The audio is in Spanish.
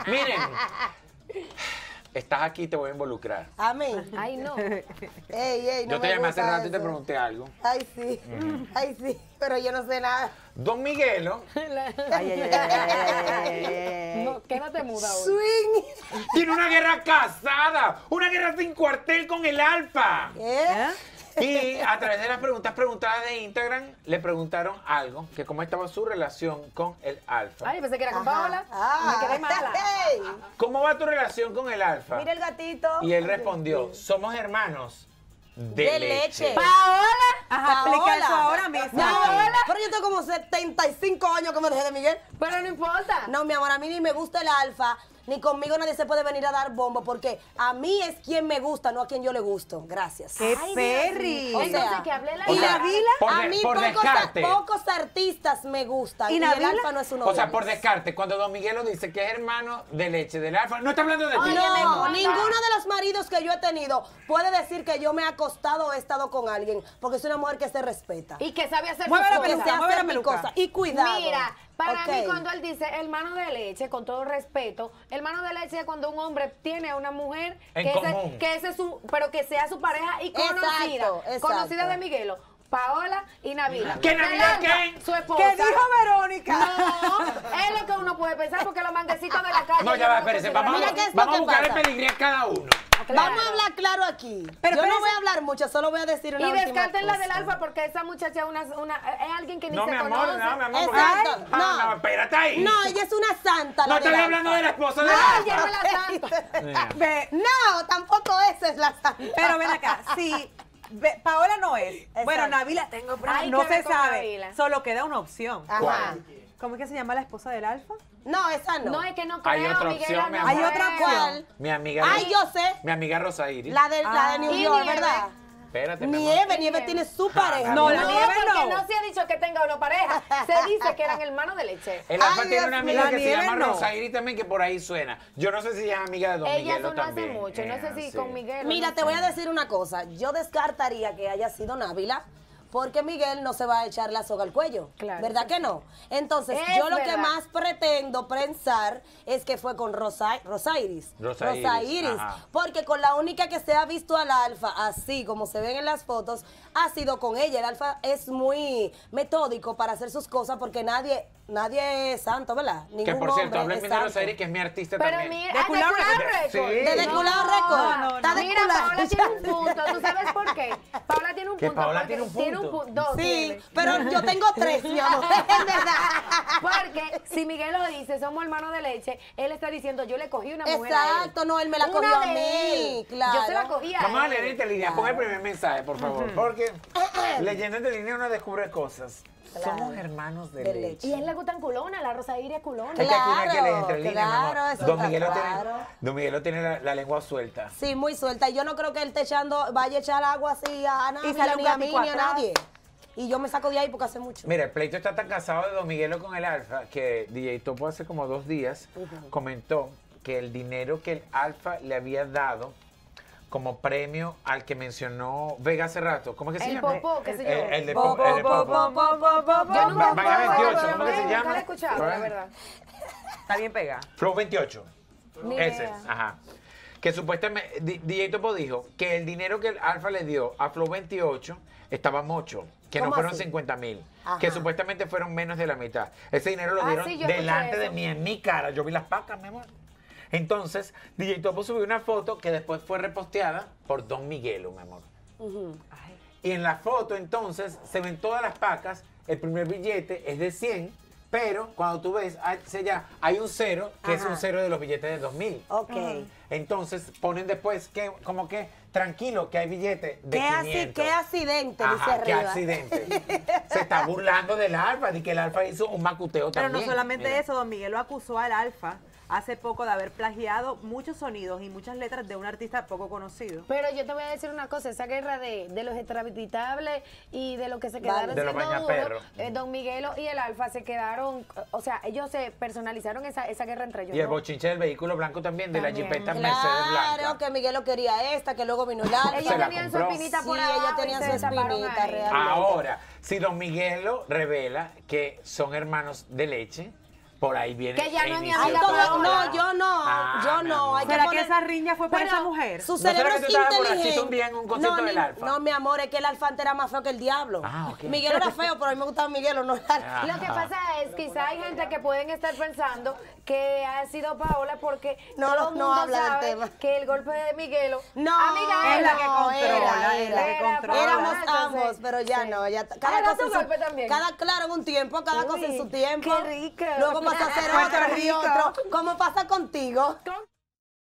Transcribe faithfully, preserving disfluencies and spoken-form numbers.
Miren, estás aquí, te voy a involucrar. A mí. Ay, no. Ey, ey, no Yo te me llamé hace gusta rato y te eso. pregunté algo. Ay, sí. Ay, sí. Pero yo no sé nada. Don Miguelo Ay, ay, ay, ay, ay, ay, ay. No, quédate muda hoy. Swing. tiene una guerra casada, una guerra sin cuartel con el Alfa. ¿Eh? Y a través de las preguntas preguntadas de Instagram, le preguntaron algo, que cómo estaba su relación con el Alfa. Ay, pensé que era con Ajá. Paola. Ah. Me quedé mala. Ey. ¿Cómo va tu relación con el Alfa? Mira el gatito. Y él respondió, somos hermanos de, De leche. leche. Paola. Ajá, explica eso ahora mismo. No, pero yo tengo como setenta y cinco años que me dejé de Miguel. Pero no importa. No, mi amor, a mí ni me gusta el Alfa, ni conmigo nadie se puede venir a dar bombo, porque a mí es quien me gusta, no a quien yo le gusto. Gracias. ¡Qué Ay, perri! Dios mío. O sea, Entonces, que hable la y sea, Nabila, por a de- mí por pocos, descarte. pocos artistas me gustan. ¿Y Y, el Nabila? Alfa no es uno O de sea, ellos. por descarte, cuando Don Miguelo dice que es hermano de leche del Alfa, no está hablando de ti. Oye, No, me- ninguno de los maridos que yo he tenido puede decir que yo me he acostado o he estado con alguien, porque es una mujer que se respeta. Y que sabe hacer Mueve sus la que cosas. se peluca, mueve la hace mi peluca. cosa. Y cuidado. Mira, para Ok. mí cuando él dice hermano de leche, con todo respeto, hermano de leche es cuando un hombre tiene a una mujer En que, común. ese, que ese es su, pero que sea su pareja y conocida, Exacto, exacto. conocida de Miguelo, Paola y Nabila. ¿Que Nabila Del Alfa, qué? Su esposa. ¿Qué dijo Verónica? No, es lo que uno puede pensar porque los manguecitos de la calle. No, ya yo va, no espérense, considero- vamos, Mira a- qué es lo vamos a que buscar pasa. el pedigrí a cada uno. Claro. Vamos a hablar claro aquí. Pero yo no espérense. voy a hablar mucho, solo voy a decir una Y última descarten la del cosa. Alfa porque esa muchacha es, una, una, es alguien que ni No, se mi amor, conoce. no, mi amor. porque- Exacto, Ah, no. no, espérate ahí. No, ella es una santa. No la estoy del hablando Alfa. de la esposa de Ay, Alfa. ya me la santo. Ve, No, tampoco esa es la santa. pero ven acá, si ve- Paola no es. Exacto. Bueno, Nabila tengo pruebas, Hay no que ver se con sabe. Nabila. Solo queda una opción. Ajá. ¿Cuál? ¿Cómo es que se llama la esposa del Alfa? No, esa no. No, es que no creo, Hay otra Miguel, opción, mi no amor. Hay otra creo. opción. Mi amiga. Ay, yo sé. Mi amiga Rosa Iris. La de, la de Ah. New Y York, Nieve. ¿verdad? Espérate, mi amor. Nieve, Nieve tiene su pareja. No, mi la amor. Nieve porque no. no se ha dicho que tenga una pareja. Se dice que eran hermanos de leche. El Alfa Ay, tiene Dios una mío. amiga La que se Nieve llama no. Rosa Iris también, que por ahí suena. Yo no sé si ella es amiga de Don Ellas Miguelo son no hace también. mucho. No sé Eh, si sí. con Miguel. Mira, no te sé. voy a decir una cosa. Yo descartaría que haya sido Nabila, porque Miguel no se va a echar la soga al cuello. Claro, ¿Verdad eso que no? Entonces, Es yo lo que verdad. más pretendo pensar es que fue con Rosa, Rosa Iris. Rosa Iris, Iris. ajá. Porque con la única que se ha visto al Alfa, así como se ven en las fotos, ha sido con ella. El Alfa es muy metódico para hacer sus cosas porque nadie, nadie es santo, ¿verdad? Ningún Que por cierto, hombre hablen es bien de Rosa santo. Iris, que es mi artista Pero también. mira, De ah, de Culao Culao Record. Record. Sí. De The Culao Record. No, no, no. Está de Mira, culao. Paola tiene un punto. ¿Tú sabes por qué? Paola tiene un Que punto. Paola porque tiene un Tiene un punto. punto. Dos Sí, tiene. pero yo tengo tres, mi amor. Es verdad. Porque si Miguel lo dice, somos hermanos de leche, él está diciendo, yo le cogí una mujer a él. Exacto, no, él me la Una cogió a de mí, él. claro. Yo se la cogí a Vamos a él. leer esta línea. Pon el primer mensaje, por favor. Porque leyendo esta línea uno descubre cosas. Claro. Somos hermanos de, De leche. leche. Y a él le gustan culonas, la Rosa Iris es culona. Es que aquí no hay que leer Claro, entre líneas, mi claro, amor. eso Don está Miguelo, claro. tiene, Don Miguelo tiene la, la lengua suelta. Sí, muy suelta. Y yo no creo que él esté echando, vaya a echar agua así a Y nadie, sale un ni a mí, gatico ni a atrás. nadie. Y yo me saco de ahí porque hace mucho. Mira, el pleito está tan casado de Don Miguelo con el Alfa que D J Topo hace como dos días comentó que el dinero que el Alfa le había dado como premio al que mencionó Vega hace rato, ¿cómo es que se El llama? popó, qué sé yo. Eh, el de Bo, Popó. bo, el de bo, Popó. bo, bo, bo, bo. Yo nunca Va- Vaya puedo, veintiocho, pero ¿cómo que se nunca llama? la he escuchado, la verdad. Está bien pegada. Flow veintiocho. Ni Ese, idea. ajá. Que supuestamente D- D J Topo dijo que el dinero que el Alfa le dio a Flow veintiocho estaba mocho, que no ¿Cómo fueron así? cincuenta mil, Ajá. que supuestamente fueron menos de la mitad. Ese dinero lo Ah, dieron sí, yo escuché delante de eso. mí, en mi cara. Yo vi las pacas, mi amor. Entonces, D J Topo subió una foto que después fue reposteada por Don Miguelo, mi amor. Ay. Y en la foto, entonces, se ven todas las pacas. El primer billete es de cien, pero cuando tú ves, hay, se ya, hay un cero, que es Ajá. un cero de los billetes de dos mil. Ok. Entonces ponen después que, como que, tranquilo, que hay billetes de ¿Qué, así, quinientos. ¿Qué accidente, Ajá, dice qué arriba? accidente. Se está burlando del Alfa, de que el Alfa hizo un macuteo Pero también. no solamente Mira. eso, Don Miguel lo acusó al Alfa hace poco de haber plagiado muchos sonidos y muchas letras de un artista poco conocido. Pero yo te voy a decir una cosa, esa guerra de, de los extraditables y de lo que se quedaron De los siendo bañaperros. duros, eh, Don Miguelo y el Alfa se quedaron, o sea, ellos se personalizaron esa, esa guerra entre ellos. Y el ¿no? bochinche del vehículo blanco también, de la También. jipeta Mercedes Claro, Blanca. que Miguel lo quería esta, que luego vino el Alfa. Ellos Se la tenían su compró. espinita por Sí, abajo ellos y tenían se su taparon espinita ahí. real. Ahora, si Don Miguelo revela que son hermanos de leche, por ahí viene Que ya no el es mi inicio Ay, amiga de todo- todo. Paola. no, yo no, hay que ¿Será que poner- esa riña fue por Pero esa mujer? Su ¿No será cerebro que es tú estabas inteligente. borrachito un día en un concierto no, del ni- Alfa? No, mi amor, es que el Alfa antes era más feo que el diablo. Ah, ok. Miguel era feo, pero a mí me gustaba Miguel, no el Alfa. Lo que pasa es, quizá hay gente que pueden estar pensando que ha sido Paola porque No, todo no, el no mundo habla del sabe tema. que el golpe de Miguelo, No, amiga, es la que era, controla, es la que era controla. Éramos Paola, ambos, entonces, pero ya sí. no, ya Ah, cada ¿era cosa tu en su golpe también? cada claro en un tiempo, cada cosa en Uy, su tiempo. qué rico. Luego pasa a ser Puerto otro y Rico. otro, como pasa contigo. Con-